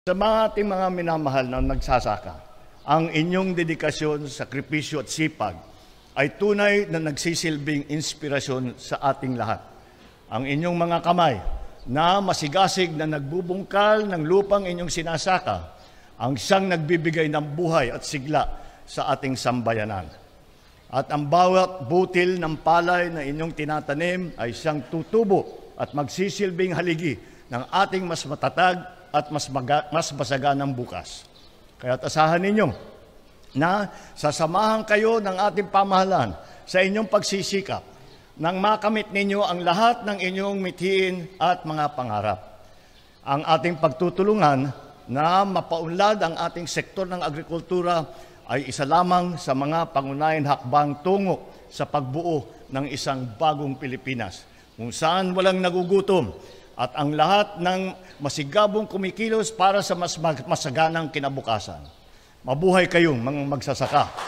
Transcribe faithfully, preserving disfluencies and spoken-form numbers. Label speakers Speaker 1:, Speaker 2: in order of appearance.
Speaker 1: Sa mga ating mga minamahal na nagsasaka, ang inyong dedikasyon, sakripisyo at sipag ay tunay na nagsisilbing inspirasyon sa ating lahat. Ang inyong mga kamay na masigasig na nagbubungkal ng lupang inyong sinasaka, ang siyang nagbibigay ng buhay at sigla sa ating sambayanan. At ang bawat butil ng palay na inyong tinatanim ay siyang tutubo at magsisilbing haligi ng ating mas matatag at mas, maga, mas masaganang bukas. Kaya asahan ninyo na sasamahan kayo ng ating pamahalaan sa inyong pagsisikap nang makamit ninyo ang lahat ng inyong mithiin at mga pangarap. Ang ating pagtutulungan na mapaunlad ang ating sektor ng agrikultura ay isa lamang sa mga pangunahing hakbang tungo sa pagbuo ng isang bagong Pilipinas, kung saan walang nagugutom at ang lahat ng masigabong kumikilos para sa mas masaganang kinabukasan. Mabuhay kayong mga magsasaka.